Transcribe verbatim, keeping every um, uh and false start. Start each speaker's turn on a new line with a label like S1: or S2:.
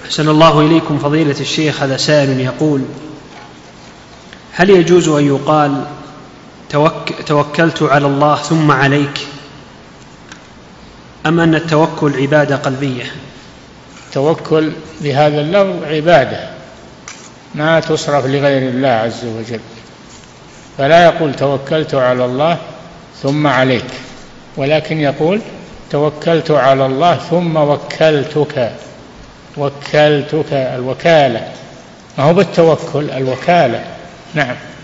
S1: أحسن الله إليكم فضيلة الشيخ. هذا سائل يقول: هل يجوز أن يقال توك توكلت على الله ثم عليك، أم أن التوكل عبادة قلبية؟
S2: التوكل بهذا اللفظ عبادة ما تصرف لغير الله عز وجل، فلا يقول توكلت على الله ثم عليك، ولكن يقول توكلت على الله ثم وكلتك. وكلتك الوكالة، ما هو بالتوكل، الوكالة. نعم.